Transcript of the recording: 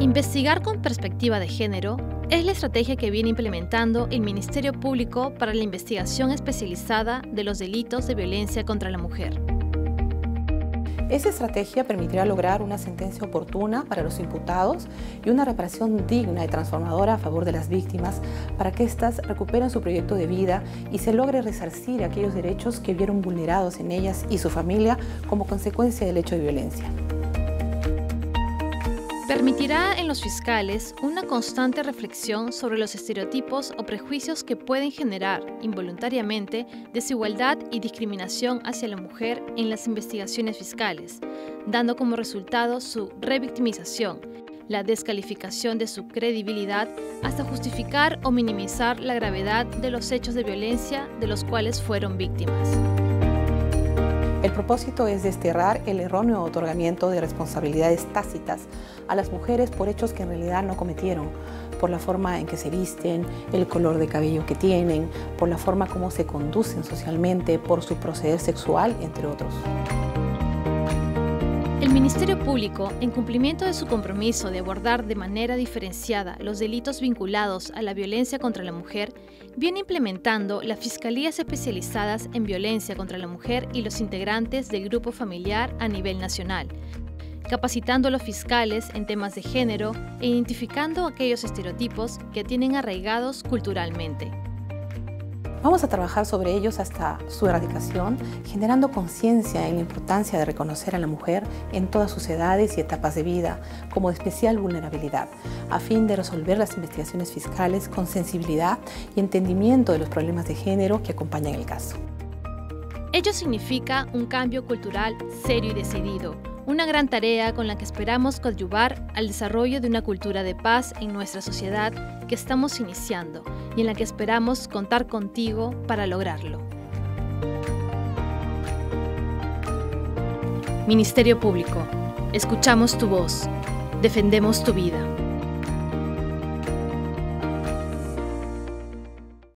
Investigar con perspectiva de género es la estrategia que viene implementando el Ministerio Público para la investigación especializada de los delitos de violencia contra la mujer. Esa estrategia permitirá lograr una sentencia oportuna para los imputados y una reparación digna y transformadora a favor de las víctimas para que éstas recuperen su proyecto de vida y se logre resarcir aquellos derechos que vieron vulnerados en ellas y su familia como consecuencia del hecho de violencia. Permitirá en los fiscales una constante reflexión sobre los estereotipos o prejuicios que pueden generar, involuntariamente, desigualdad y discriminación hacia la mujer en las investigaciones fiscales, dando como resultado su revictimización, la descalificación de su credibilidad, hasta justificar o minimizar la gravedad de los hechos de violencia de los cuales fueron víctimas. El propósito es desterrar el erróneo otorgamiento de responsabilidades tácitas a las mujeres por hechos que en realidad no cometieron, por la forma en que se visten, el color de cabello que tienen, por la forma como se conducen socialmente, por su proceder sexual, entre otros. El Ministerio Público, en cumplimiento de su compromiso de abordar de manera diferenciada los delitos vinculados a la violencia contra la mujer, viene implementando las Fiscalías Especializadas en Violencia contra la Mujer y los integrantes del grupo familiar a nivel nacional, capacitando a los fiscales en temas de género e identificando aquellos estereotipos que tienen arraigados culturalmente. Vamos a trabajar sobre ellos hasta su erradicación, generando conciencia en la importancia de reconocer a la mujer en todas sus edades y etapas de vida como de especial vulnerabilidad, a fin de resolver las investigaciones fiscales con sensibilidad y entendimiento de los problemas de género que acompañan el caso. Ello significa un cambio cultural serio y decidido, una gran tarea con la que esperamos coadyuvar al desarrollo de una cultura de paz en nuestra sociedad que estamos iniciando y en la que esperamos contar contigo para lograrlo. Ministerio Público, escuchamos tu voz, defendemos tu vida.